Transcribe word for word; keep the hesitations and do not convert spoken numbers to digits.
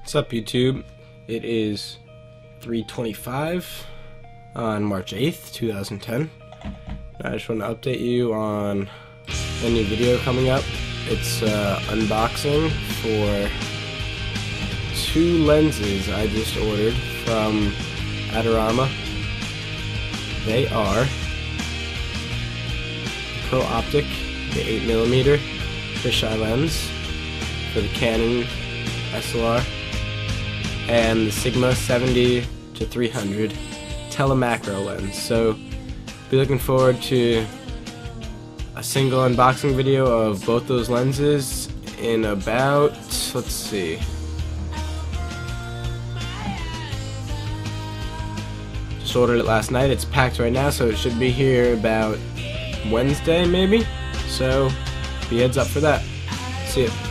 What's up, YouTube? It is three twenty-five on March eighth, two thousand ten. I just want to update you on a new video coming up. It's uh, unboxing for two lenses I just ordered from Adorama. They are Pro Optic, the eight millimeter fisheye lens for the Canon S L R, and the Sigma seventy to three hundred telemacro lens. So be looking forward to a single unboxing video of both those lenses in about, let's see, just ordered it last night. It's packed right now, so it should be here about Wednesday maybe, so be heads up for that. See ya.